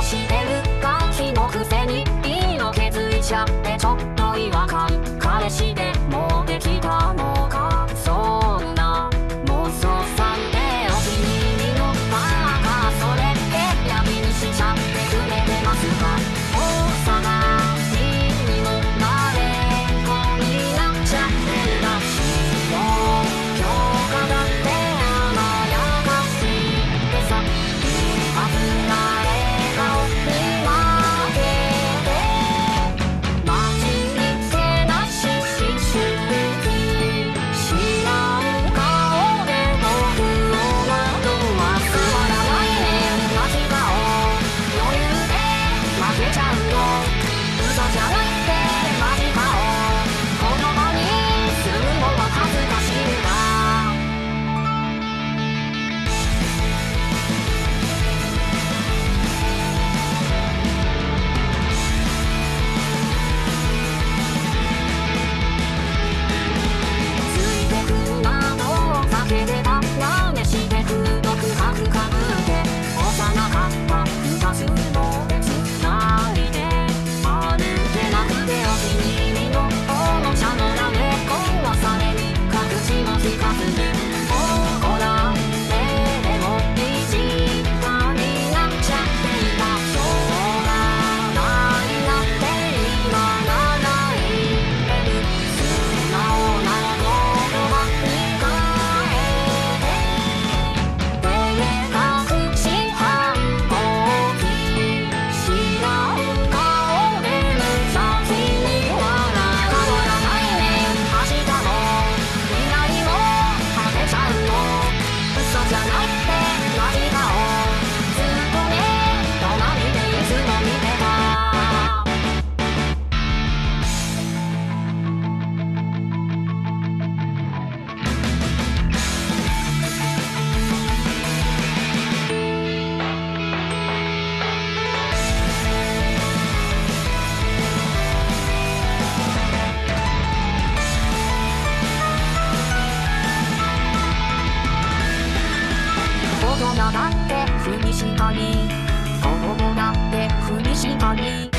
してるガキのくせにいいの気づいちゃってちょっと違和感。彼氏でもできたのか、そんな妄想さんでお気に入りのバーがそれって闇にしちゃってくれてますか。大阪にもなれっこになっちゃってるらしいよ。評価だって甘やかしでさ、一発な笑顔に負けて街にけなし思春期知らん顔で僕を惑わす。わらないねマジ顔余裕で負けちゃうよ。嘘じゃないってマジ顔言葉にするのは恥ずかしいんだ。ついてくなど避けてたなめしてく独白かぶって幼かった二つの別なりで歩けなくてお気に入りのおもちゃのラメ壊されに各地も聞かずに怒られでもいい時間になっちゃっていた。しょうがないなって今なら言える。素直な言葉に変えて照れ隠し反抗期知らん顔で無邪気に笑う。変わらないね明日も未来も果てちゃうよ。嘘じゃないってマジ顔ずっとね隣でいつも見てた。大人だって不備したり子供だって不備したり